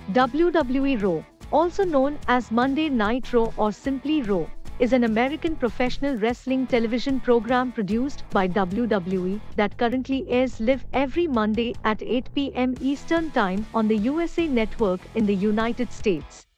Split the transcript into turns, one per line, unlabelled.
WWE Raw, also known as Monday Night Raw or simply Raw, is an American professional wrestling television program produced by WWE that currently airs live every Monday at 8 p.m. Eastern Time on the USA Network in the United States.